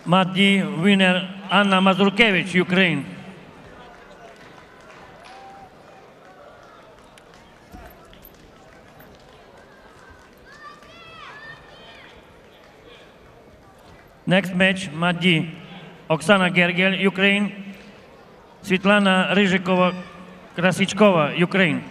Mat D winner Anna Mazurkevich, Ukraine. Next match, Mat D, Oksana Gergel, Ukraine. Svetlana Ryzhikova, Krasichkova, Ukraine.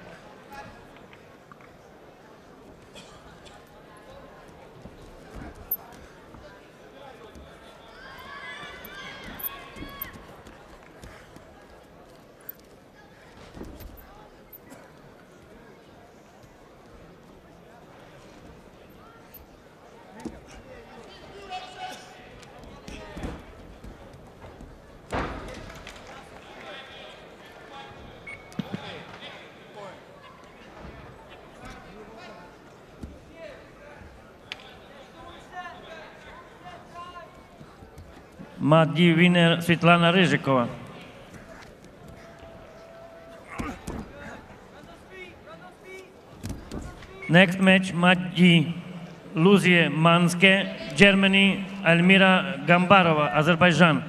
Mat D winner Svetlana Ryzhikova. Next match, Mat D, Luzie Manske, Germany, Almira Gambarova, Azerbaijan.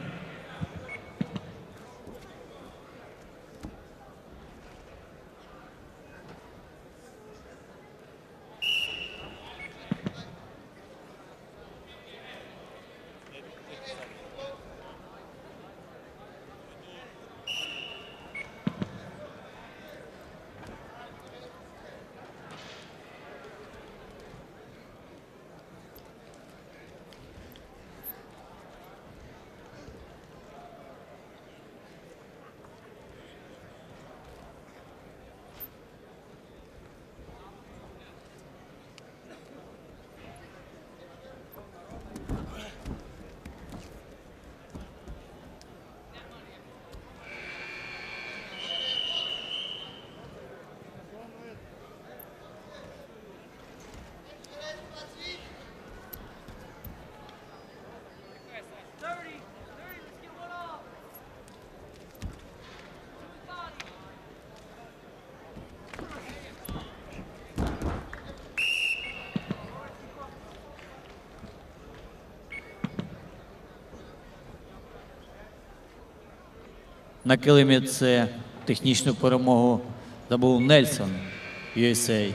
На килимі це технічну перемогу здобув Нельсон, USA.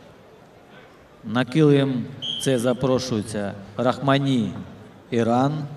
На килим це запрошується Рахмані, Іран.